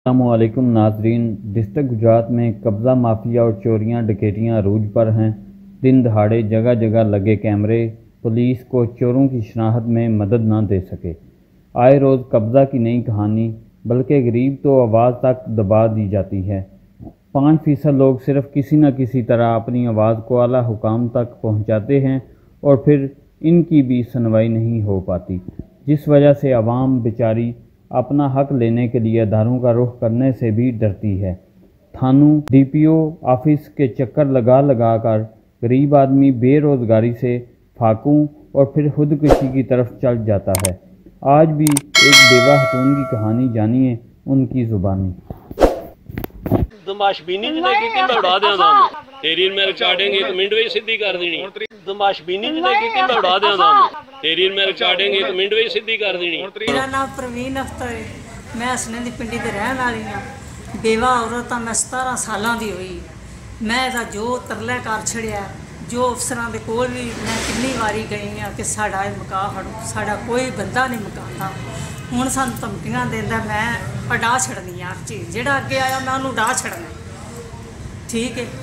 अस्सलामुअलैकुम नाजरीन। डिस्ट्रिक्ट गुजरात में कब्ज़ा माफिया और चोरियां डकैतियां अरूज पर हैं। दिन दहाड़े जगह जगह लगे कैमरे पुलिस को चोरों की शनाख्त में मदद न दे सके। आए रोज़ कब्ज़ा की नई कहानी, बल्कि गरीब तो आवाज़ तक दबा दी जाती है। 5% लोग सिर्फ किसी न किसी तरह अपनी आवाज़ को आला हुकाम तक पहुँचाते हैं और फिर इनकी भी सुनवाई नहीं हो पाती, जिस वजह से आवाम बेचारी अपना हक लेने के लिए अदारों का रुख करने से भी डरती है। थानों DPO ऑफिस के चक्कर लगा लगा कर गरीब आदमी बेरोज़गारी से फाकू और फिर खुदकुशी की तरफ चल जाता है। आज भी एक बेवा खतून की कहानी जानिए उनकी ज़ुबानी। दमाशबीनी जिन्हें की दौड़ा दिया था तेरी मेरे चाटेंगे तो मिंट ਵਿੱਚ ਸਿੱਧੀ ਕਰ ਦੇਣੀ। दमाशबीनी जिन्हें की दौड़ा दिया था तेरी मेरे चाटेंगे तो मिंट ਵਿੱਚ ਸਿੱਧੀ ਕਰ ਦੇਣੀ। मेरा नाम प्रवीण अख्तर है, मैं हसने दी पिंडी ते रहन वाली हाँ। बेवा औरत मैं 17 सालों की हुई। मैं इहदा जो तरला कर छड़िया, जो अफसरां दे कोल भी मैं कितनी वारी गई हाँ कि साडा मका खड़ो, साडा कोई बंदा नहीं मकाता। हुण सानूं धमकियां देंदा, मैं अडा छड़नी हर चीज़, जिहड़ा अगे आया मैं उहनूं अडा छड़ना। ठीक है,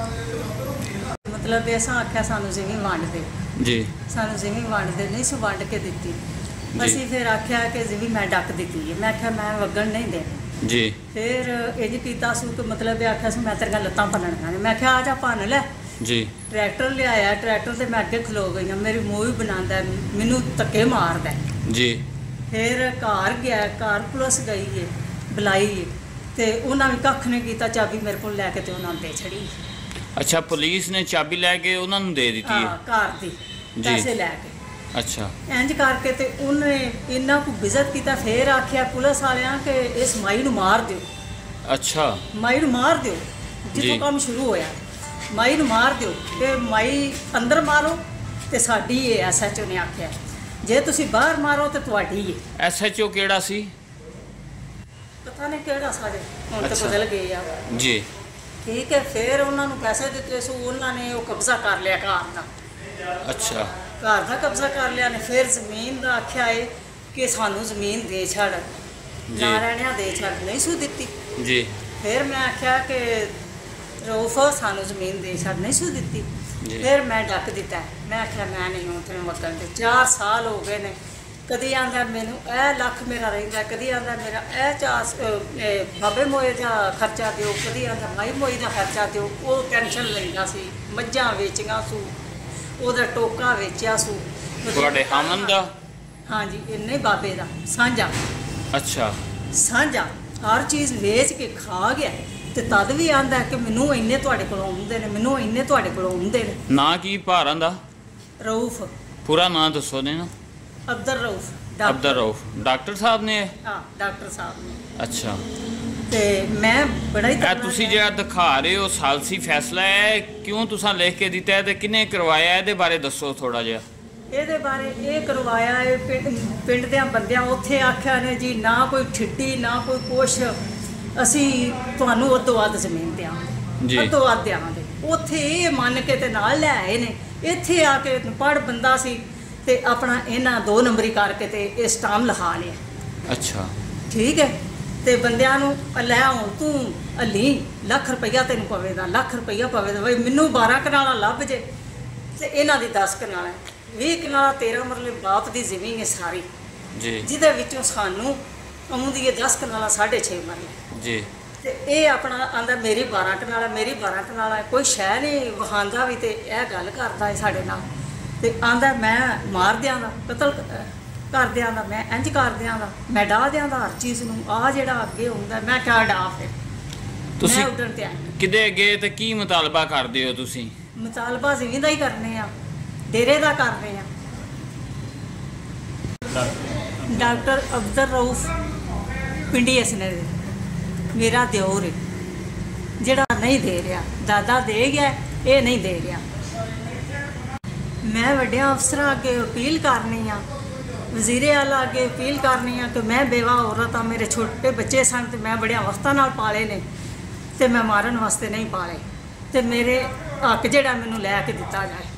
मतलब असां आख्या सानूं ज़मीन वंड दे जी, सानूं ज़मीन वंड दे, नहीं सो वंड के दित्ती। असीं फिर आख्या कि ज़मीन मैं डक दित्ती है, मैं आख्या मैं वगण नहीं देनी जी। फिर इंज कीता सू कि मतलब आख्या सू मैं तेरियां लत्तां भन्नणियां ने। मैं आख्या आ जा भन्न लै जी। ट्रैक्टर लियाया, ट्रैक्टर ते मैं अगे खलो गई हाँ, मेरी मूँह भी बनांदा, मैनूं धक्के मारदा जी। फिर घर गया, घर पुलिस गई है बुलाई है तो उन्होंने भी कख नहीं किया, चाबी मेरे को लैके तो उन्होंने दे छड़ी। अच्छा, पुलिस ने चाबी लैके उन्होंने दे दी थी घर की पैसे लैके। अच्छा, इंज करके तो उन्हें इन्ना को विजत किया, फिर आख्या पुलिस वाले कि इस माई नूं मार दिओ। अच्छा, माई नूं मार दिओ, जितों काम शुरू होया माई नूं मार दिओ ते माई अंदर मारो तो साडी है। SHO ने आख्या जे तुसीं बाहर मारो तो तुहाडी है। SHO केड़ा सी? पता नहीं केड़ा, सारे हुण तो बदल गए आ जी। ठीक है, फिर उन्होंने पैसे दिते सो उन्होंने वो कब्जा कर लिया घर का। अच्छा, घर का कब्जा कर लिया ने। फिर जमीन का आख्या है कि सानू जमीन दे छड़, ना रहने दे छड़, नहीं सू दिती जी। फिर मैं आख्या कि रऊफ सानू जमीन दे छड़, नहीं सू दिती। फिर मैं डक दिता, मैं आख्या मैं नहीं उत्थे वकन दे। 4 साल हो गए ने, कदी आंदा मैनू ए लख मेरा रहिंदा, कदी आंदा मेरा ए 4 बाबे मोए का खर्चा दिओ, कदी आंदा माई मोई का खर्चा दिओ। वो टेंशन लैंदा सी, मझां वेचियां सू, ਉਹਦਾ ਟੋਕਾ ਵੇਚਿਆ ਸੂ ਤੁਹਾਡੇ ਹਾਮਨ ਦਾ। ਹਾਂਜੀ, ਇੰਨੇ ਬਾਬੇ ਦਾ ਸਾਂਝਾ। ਅੱਛਾ, ਸਾਂਝਾ ਹਰ ਚੀਜ਼ ਵੇਚ ਕੇ ਖਾ ਗਿਆ ਤੇ ਤਦ ਵੀ ਆਂਦਾ ਕਿ ਮੈਨੂੰ ਇੰਨੇ ਤੁਹਾਡੇ ਕੋਲ ਆਉਂਦੇ ਨੇ, ਮੈਨੂੰ ਇੰਨੇ ਤੁਹਾਡੇ ਕੋਲ ਆਉਂਦੇ ਨੇ। ਨਾਂ ਕੀ ਭਾਰਾਂ ਦਾ? ਰਊਫ। ਪੂਰਾ ਨਾਂ ਦੱਸੋ ਨੇ ਨਾ। ਅਬਦਰ ਰਊਫ। ਅਬਦਰ ਰਊਫ ਡਾਕਟਰ ਸਾਹਿਬ ਨੇ? ਹਾਂ, ਡਾਕਟਰ ਸਾਹਿਬ ਨੇ। ਅੱਛਾ, ਤੇ ਮੈਂ ਬੜਾ ਹੀ ਤੁਸੀਂ ਜਿਹੜਾ ਦਿਖਾ ਰਹੇ ਹੋ ਸਾਲਸੀ ਫੈਸਲਾ ਹੈ, ਕਿਉਂ ਤੁਸੀਂ ਲਿਖ ਕੇ ਦਿੱਤਾ ਤੇ ਕਿਹਨੇ ਕਰਵਾਇਆ, ਇਹਦੇ ਬਾਰੇ ਦੱਸੋ ਥੋੜਾ ਜਿਹਾ। ਇਹਦੇ ਬਾਰੇ ਇਹ ਕਰਵਾਇਆ ਹੈ ਪਿੰਡ ਦੇ ਬੰਦਿਆਂ, ਉੱਥੇ ਆਖਿਆ ਨੇ ਜੀ ਨਾ ਕੋਈ ਠਿੱਡੀ ਨਾ ਕੋਈ ਕੁਛ, ਅਸੀਂ ਤੁਹਾਨੂੰ ਅੱਧੋ ਵੱਧ ਜ਼ਮੀਨ ਦਿਆਂਗੇ, ਅੱਧੋ ਵੱਧ ਦਿਆਂਗੇ। ਉੱਥੇ ਇਹ ਮੰਨ ਕੇ ਤੇ ਨਾਲ ਲੈ ਆਏ ਨੇ। ਇੱਥੇ ਆ ਕੇ ਪੜ੍ਹ ਬੰਦਾ ਸੀ ਤੇ ਆਪਣਾ ਇਹਨਾਂ 2 ਨੰਬਰੀ ਕਰਕੇ ਤੇ ਇਹ ਸਟਾਮ ਲਿਖਾ ਲਿਆ। ਅੱਛਾ, ਠੀਕ ਹੈ, ਤੇ ਬੰਦਿਆਂ ਨੂੰ ਲੈ ਹੁਣ ਤੂੰ ਅਲੀ ਲੱਖ ਰੁਪਈਆ ਤੈਨੂੰ ਪਵੇਗਾ, ਲੱਖ ਰੁਪਈਆ ਪਵੇਗਾ ਬਈ ਮੈਨੂੰ 12 ਕਨਾਲਾਂ ਲੱਭ ਜੇ ਤੇ ਇਹਨਾਂ ਦੀ 10 ਕਨਾਲਾਂ, 20 ਕਨਾਲਾਂ 13 ਮਰਲੇ ਬਾਪ ਦੀ ਜ਼ਮੀਨ ਹੈ ਸਾਰੀ ਜੀ, ਜਿਹਦੇ ਵਿੱਚੋਂ ਸਾਨੂੰ ਆਉਂਦੀ ਹੈ 10 ਕਨਾਲਾਂ 6.5 ਮਰਲੇ ਜੀ। ਤੇ ਇਹ ਆਪਣਾ ਆਂਦਾ ਮੇਰੀ 12 ਕਨਾਲਾਂ, ਮੇਰੀ 12 ਕਨਾਲਾਂ, ਕੋਈ ਸ਼ੈ ਨਹੀਂ ਵਹਾਂਦਾ ਵੀ ਤੇ ਇਹ ਗੱਲ ਕਰਦਾ ਹੈ ਸਾਡੇ ਨਾਲ ਤੇ ਆਂਦਾ ਮੈਂ ਮਾਰ ਦਿਆਂਗਾ, ਕਤਲ ਕਰ ਦਿਆਂਗਾ, ਮੈਂ ਇੰਜ ਕਰ ਦਿਆਂਗਾ, ਮੈਂ ਡਾਹ ਦਿਆਂਗਾ ਹਰ ਚੀਜ਼ ਨੂੰ। ਆ ਜਿਹੜਾ ਅੱਗੇ ਹੁੰਦਾ ਮੈਂ ਕਿਹਾ ਡਾਹ। ਫਿਰ ਤੁਸੀਂ ਮੈਂ ਉੱਡਣ ਤੇ ਆਈ ਕਿਤੇ ਗਏ ਤੇ ਕੀ ਮੁਤਾਲਬਾ ਕਰਦੇ ਹੋ ਤੁਸੀਂ? ਮੁਤਾਲਬਾ ਜ਼ਮੀਨ ਦਾ ਹੀ ਕਰਨੇ ਆ, ਡੇਰੇ ਦਾ ਕਰਨੇ ਆ। ਡਾਕਟਰ ਅਬਦਰ ਰਊਫ ਪਿੰਡੀ ਹਸਨੇ ਦੇ ਮੇਰਾ ਦਿਓਰ ਹੈ, ਜਿਹੜਾ ਨਹੀਂ ਦੇ ਰਿਹਾ। ਦਾਦਾ ਦੇ ਗਿਆ, ਇਹ ਨਹੀਂ ਦੇ ਰਿਹਾ। ਮੈਂ ਵੱਡਿਆਂ ਅਫਸਰਾਂ ਅੱਗੇ ਅਪੀਲ ਕਰਨੀ ਆ, ਵਜ਼ੀਰੇ ਆਲਾ ਅੱਗੇ ਅਪੀਲ ਕਰਨੀ ਆ ਕਿ ਮੈਂ ਬੇਵਾ ਔਰਤ ਆ, ਮੇਰੇ ਛੋਟੇ ਬੱਚੇ ਸਨ ਤੇ ਮੈਂ ਬੜਿਆਂ ਵਕਤਾਂ ਨਾਲ ਪਾਲੇ ਨੇ ਤੇ ਮੈਂ ਮਾਰਨ ਵਾਸਤੇ ਨਹੀਂ ਪਾਲੇ ਤੇ ਮੇਰੇ ਹੱਕ ਜਿਹੜਾ ਮੈਨੂੰ ਲੈ ਕੇ ਦਿੱਤਾ ਜਾਏ।